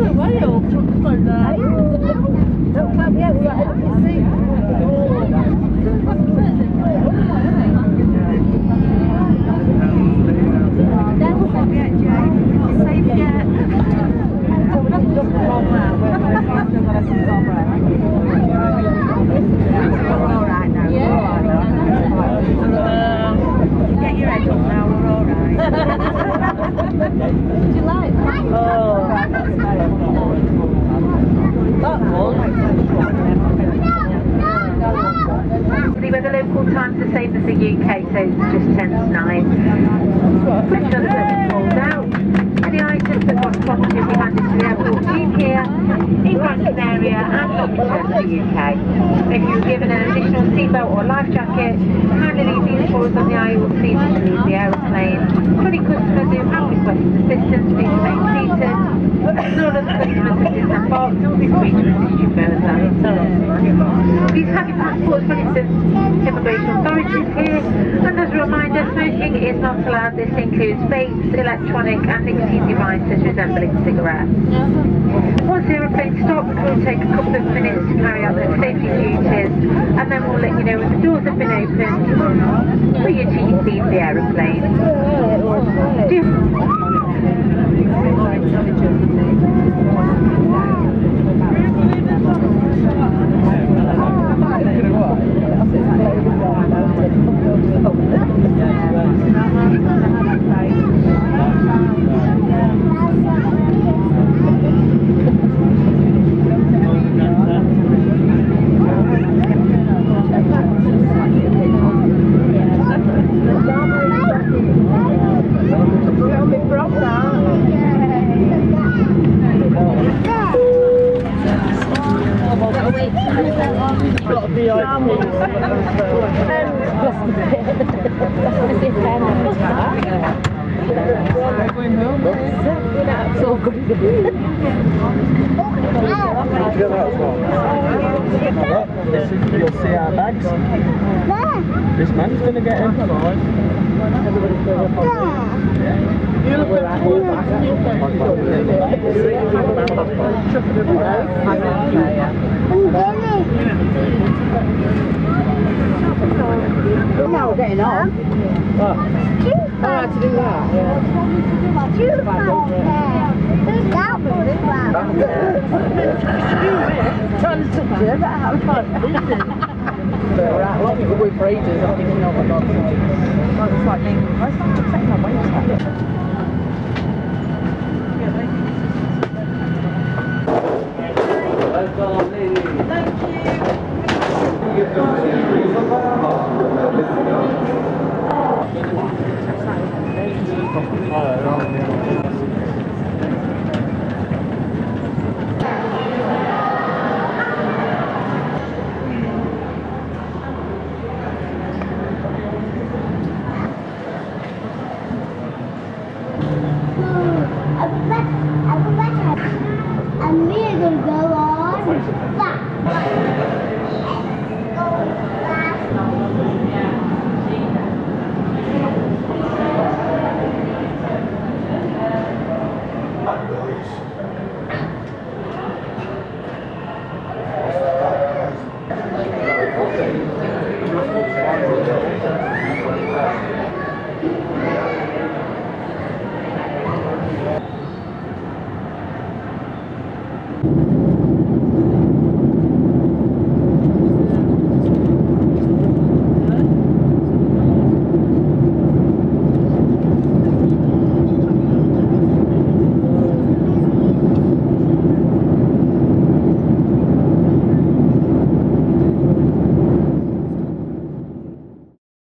Where the local time's the same as the UK, so it's just 10 to 9. Push on the falls out. Any items that got spotted will be handed to the airport team here in Gran Canaria and not returned to the UK. If you were given an additional seatbelt or life jacket, kindly leave these for us on the aisle seat to leave the aeroplane. For any customers who have requested assistance, please remain seated. None of the customers who disembarked will be free to assist you further. Please have your passports ready to immigration authorities here, and as a reminder, smoking is not allowed. This includes vapes, electronic and nicotine devices resembling cigarettes. Once the aeroplane stops, it will take a couple of minutes to carry out their safety duties, and then we'll let you know when the doors have been opened for you to leave the aeroplane. You'll see our bags. This man's going to get in. Now we're getting on. How to do that? Trying to touch it, but how fun. A lot of people wait for ages. I'm thinking, oh my god. It's like being, where's that second on Wednesday? And we're going to go on that.